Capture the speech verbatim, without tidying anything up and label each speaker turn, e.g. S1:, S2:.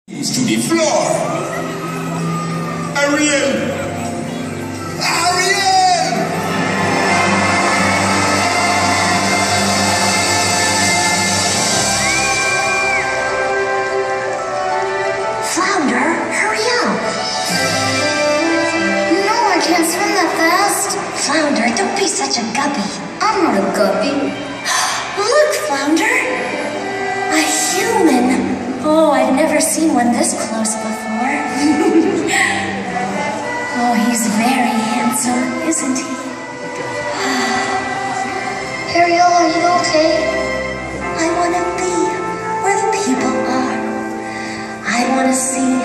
S1: To the floor. Ariel! Ariel!
S2: Flounder, hurry up! No, I can't swim that fast. Flounder, don't be such a guppy. I'm not a guppy. Look, Flounder! A human! Oh, I've never seen one this close before. Oh, he's very handsome, isn't he? Ariel, are you okay? I want to be where the people are. I want to see